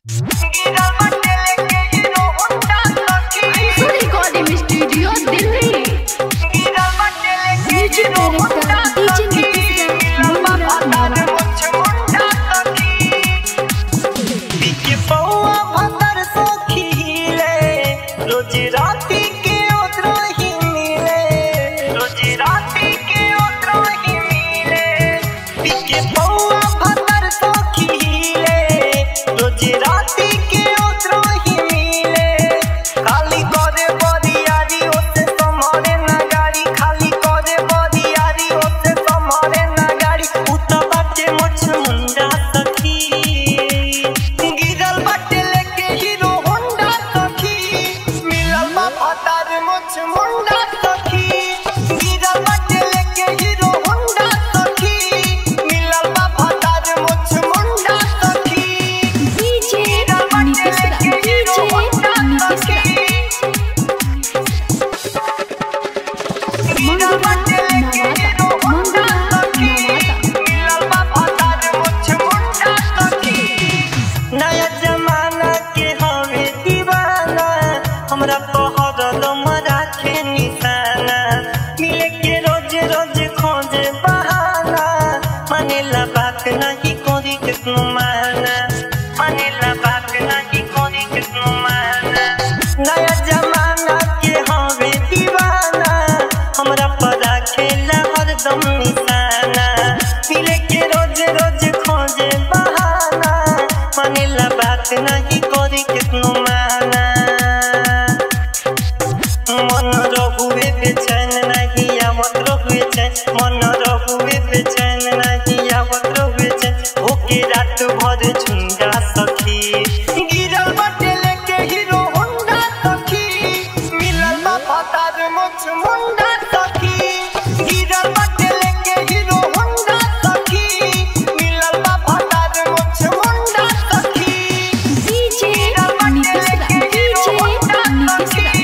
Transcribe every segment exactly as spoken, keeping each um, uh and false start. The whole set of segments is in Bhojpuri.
नया जमाना के हवे दीवाना, हमरा परा खेला हरदम निशाना। मिले के रोज रोज खोजे बहाना, मानेला बात नहीं करी कितनो माना। मन रहुए बेचैन नहीं आवत रहुए चैन, मन रहुए बेचैन नहीं आवत रहुए चैन। होके रात भर झुंडा सखी गिरल बाटे लेके हीरो होंडा सखी, मिलल बा फतार मोछ मुंडा सखी। गिरल बाटे लेके हीरो होंडा सखी, मिलल बा फतार मोछ मुंडा सखी। डीजे नितिशरा डीजे नितिशरा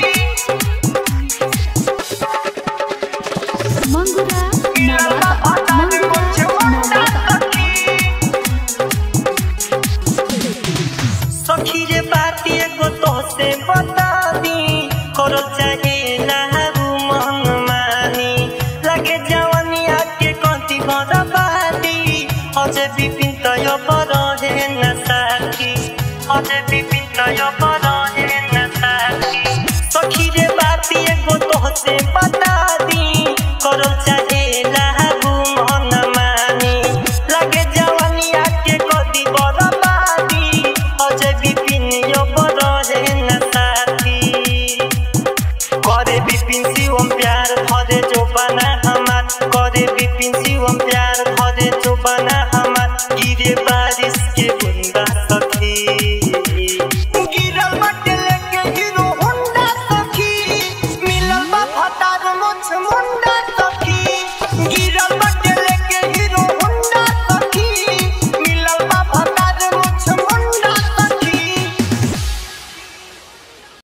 मंगुरा नवादा मंगुरा नवादा। सखी रे बात एगो तोहसे बता दी, करल चाहे लाहू मन मानी। लगे जवनिया के कंती बरबादी, अजे बिपिन तय बरहे न साथी, अजे बिपिन तय बरहे न साथी। सखी रे बात एगो तोहसे बता